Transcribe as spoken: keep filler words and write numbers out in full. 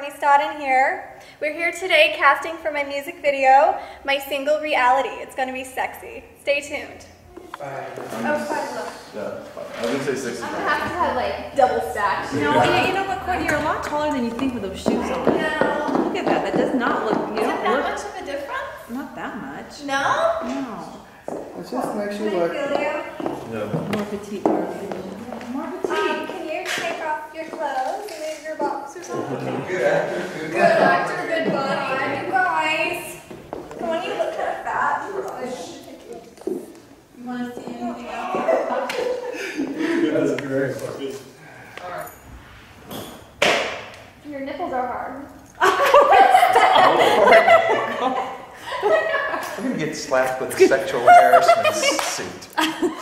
Courtney Stodden here. We're here today casting for my music video, my single Reality. It's going to be sexy. Stay tuned. Five. Oh, five left. Yeah, five. I was going to say six. I'm going to have to have like double stacked. No, yeah, you know what, Courtney, you're a lot taller than you think with those shoes on. No. Look at that. That does not look, you Is don't it that look, much of a difference? not that much. No? No. It just makes you Can I look. feel you? No. More petite, more petite. More petite. Um, can you take off your clothes and leave your boxers on? Good actor, good Good actor, good body. You guys. Come on, you look kind of fat. You want to see anything else? That's great. Your nipples are hard. I'm going to get slapped with sexual harassment suit.